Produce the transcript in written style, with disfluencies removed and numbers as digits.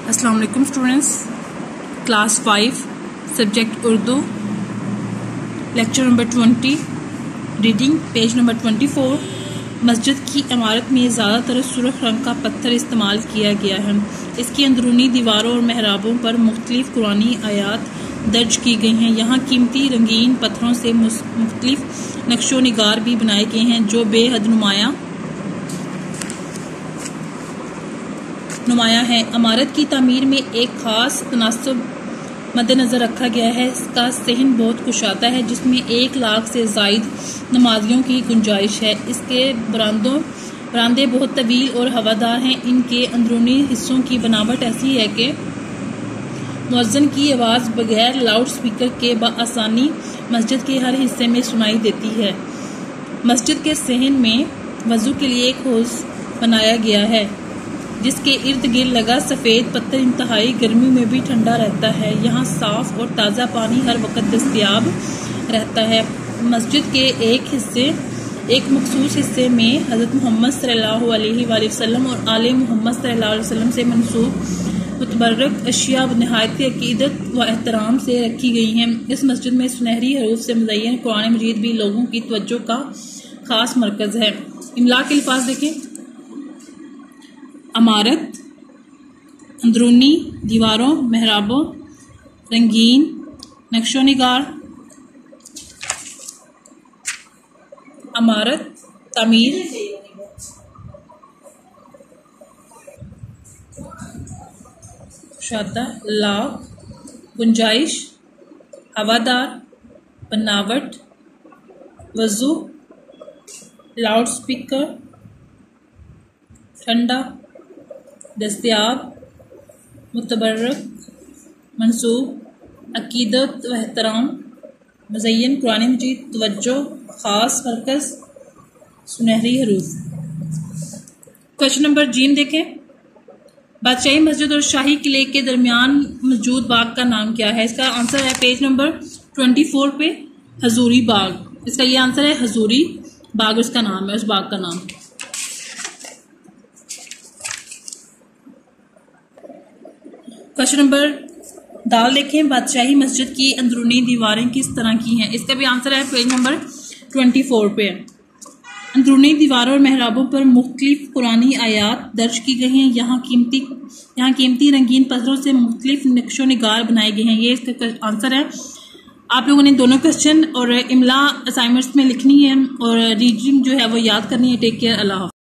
अस्सलाम वालेकुम students, class 5 subject Urdu, lecture number 20, reading page number 24। मस्जिद की इमारत में ज़्यादातर सुर्ख रंग का पत्थर इस्तेमाल किया गया है। इसकी अंदरूनी दीवारों और मेहराबों पर मुख्तलिफ कुरानी आयात दर्ज की गई हैं। यहाँ कीमती रंगीन पत्थरों से मुख्तलिफ नक्शो निगार भी बनाए गए हैं जो बेहद नुमाया है। इमारत की तामीर में एक खास तनासब मद्देनजर रखा गया है। इसका सहन बहुत कुशादा है जिसमें 1 लाख से ज़ायद नमाजियों की गुंजाइश है। इसके बरामदे बहुत तवील और हवादार हैं। इनके अंदरूनी हिस्सों की बनावट ऐसी है कि मुअज्जिन की आवाज़ बगैर लाउड स्पीकर के बआसानी मस्जिद के हर हिस्से में सुनाई देती है। मस्जिद के सहन में वज़ू के लिए एक हौज़ बनाया गया है जिसके इर्द गिर्द लगा सफ़ेद पत्थर इंतहाई गर्मी में भी ठंडा रहता है। यहाँ साफ और ताज़ा पानी हर वक्त दस्तयाब रहता है। मस्जिद के एक मखसूस हिस्से में हज़रत मोहम्मद सल्लल्लाहु अलैहि वसल्लम और आले मोहम्मद सल्लल्लाहु अलैहि वसल्लम से मनसूब मुतबर्रक अशिया निहायत अकीदत व एहतराम से रखी गई हैं। इस मस्जिद में सुनहरी हरूफ से मुज़य्यन कुरान मजीद भी लोगों की तवज्जो का खास मरकज़ है। इमला के अल्फाज देखें। इमारत, अंदरूनी दीवारों, मेहराबों, रंगीन नक्शो निगार। इमारत, तामीर, शादा, लाभ, गुंजाइश, हवादार, बनावट, वज़ू, लाउड स्पीकर, ठंडा, दस्तयाब, मुतबर्रक, मनसूब, अकीदत व एहतराम, मुज़य्यन कुरान मजीद, तवज्जो, ख़ास मरकज़, सुनहरी हरूफ। क्वेश्चन नंबर जीन देखें। बादशाही मस्जिद और शाही किले के दरमियान मौजूद बाग का नाम क्या है? इसका आंसर है पेज नंबर 24 पे हजूरी बाग। इसका ये आंसर है हजूरी बाग, उसका नाम है, उस बाग का नाम। क्वेश्चन नंबर दाल देखें। बादशाही मस्जिद की अंदरूनी दीवारें किस तरह की हैं? इसका भी आंसर है पेज नंबर 24 पे। अंदरूनी दीवारों और मेहराबों पर मुख्तलिफ कुरानी आयात दर्ज की गई हैं। यहाँ कीमती रंगीन पत्थरों से मुख्तलिफ नक्शो निगार बनाए गए हैं। ये इसका आंसर है। आप लोगों ने दोनों क्वेश्चन और इमला असाइनमेंट्स में लिखनी है और रीडिंग जो है वो याद करनी है। टेक केयर, अल्लाह हाफ़िज़।